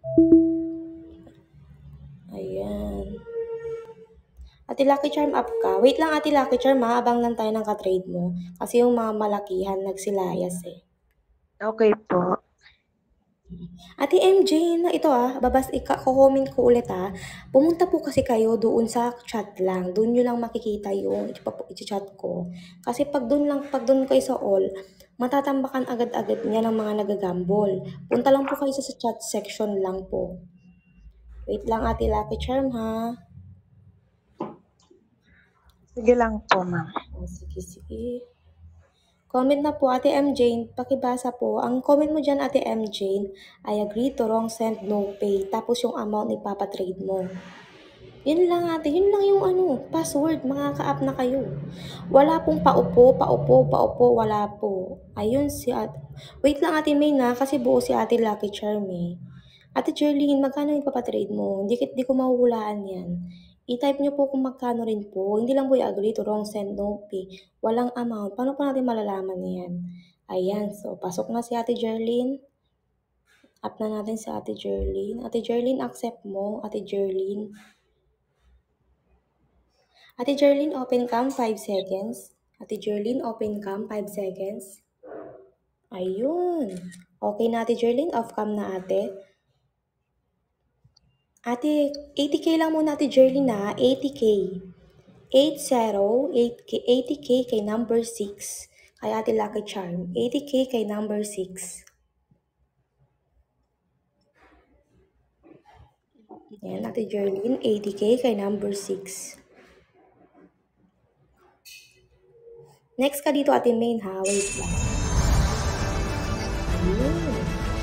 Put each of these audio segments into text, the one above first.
Ayan. Ate Lucky Charm, up ka. Wait lang, Ate Lucky Charm, ha? Abang lang tayo ng ka-trade mo. Kasi yung mga malakihan, nagsilayas eh. Okay po. Ate MJ, na ito comment ko ulit Pumunta po kasi kayo doon sa chat lang. Doon nyo lang makikita yung i-chat ko. Kasi pag doon kayo sa all, matatambakan agad-agad niya ng mga nagagambol. Punta lang po kayo sa chat section lang po. Wait lang, Ate Lucky Charm, ha? Sige lang po, ma'am. Sige, sige. Comment na po, Ate M. Jane. Pakibasa po. Ang comment mo dyan, Ate M. Jane, I agree to wrong send, no pay. Tapos yung amount ipapatrade mo. Yun lang, ate. Yun lang yung password. Makaka-up na kayo. Wala pong paupo, paupo, paupo. Wala po. Ayun si ate. Wait lang, Ate May na. Kasi buo si Ate Lucky Charm eh. Ate Jerlyn, magkano yung papatrade mo? Di ko mahuhulaan yan. I-type nyo po kung magkano rin po. Hindi lang po i-agree to wrong send, no pay. Walang amount. Paano po natin malalaman yan? Ayan. So, pasok na si Ate Jerlyn. Up na natin si Ate Jerlyn. Ate Jerlyn, accept mo. Ate Jerlyn. Ate Jerlyn, open cam, 5 seconds. Ate Jerlyn, open cam, 5 seconds. Ayun. Okay na, Ate Jerlyn. Off cam na, ate. Ate, 80k lang muna, Ate Jerlyn, 80k. 80k kay number 6. Kay Ate Lucky Charm. 80k kay number 6. Ayan, Ate Jerlyn, 80k kay number 6. Next ka dito, Ate Main, ha? Wait lang. Ayun.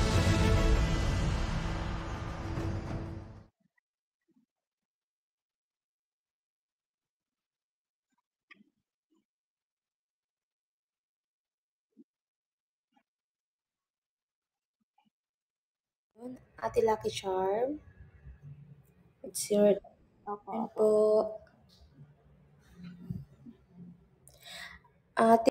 Ate Lucky Charm. It's your Opo, turn opo. po. Ate